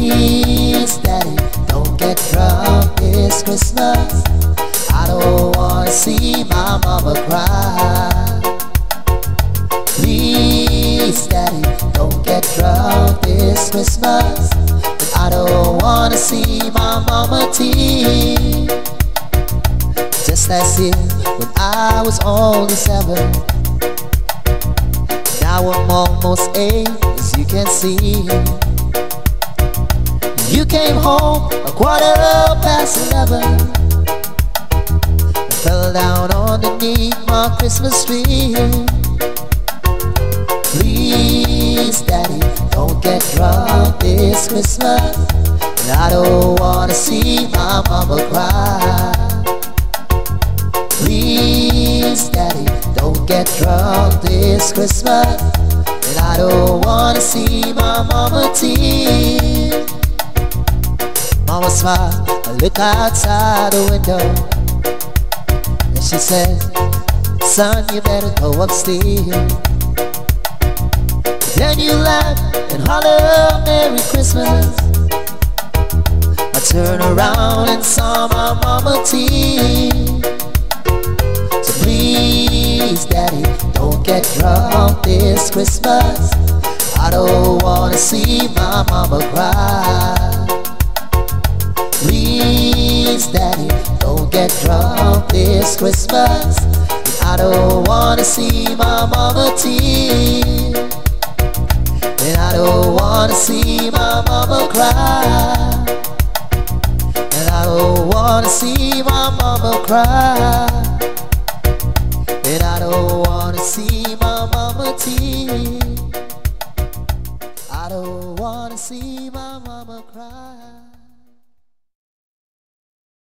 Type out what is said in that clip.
Please, Daddy, don't get drunk this Christmas. I don't wanna see my mama cry. Please, Daddy, don't get drunk this Christmas. I don't wanna see my mama tear. Just last year when I was only 7, now I'm almost 8, as you can see. You came home a 11:15 and fell down underneath my Christmas tree. Please, Daddy, don't get drunk this Christmas. And I don't wanna see my mama cry. Please, Daddy, don't get drunk this Christmas. And I don't wanna see my mama tear. Mama smiled, I look outside the window, and she said, son, you better go upstairs. Then you laugh and holler, Merry Christmas. I turned around and saw my mama tear. So please, Daddy, don't get drunk this Christmas. I don't wanna see my mama cry. Please, Daddy, don't get drunk this Christmas. I don't wanna see my mama tear. And I don't wanna see my mama cry. And I don't wanna see my mama cry. And I don't wanna see my mama tear. I don't wanna see my mama cry.